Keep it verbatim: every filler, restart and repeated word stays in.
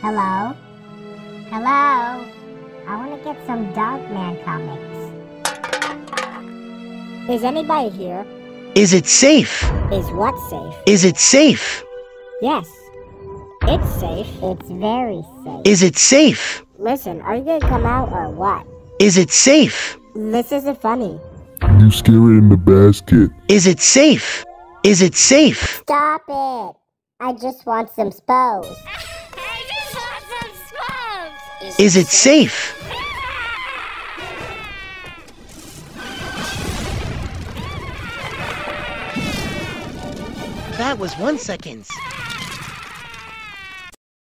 Hello? Hello? I want to get some Dogman comics. Is anybody here? Is it safe? Is what safe? Is it safe? Yes. It's safe. It's very safe. Is it safe? Listen, are you gonna come out or what? Is it safe? This isn't funny. You scare it in the basket. Is it safe? Is it safe? Stop it! I just want some spos. I just want some smokes. Is it safe? That was one second.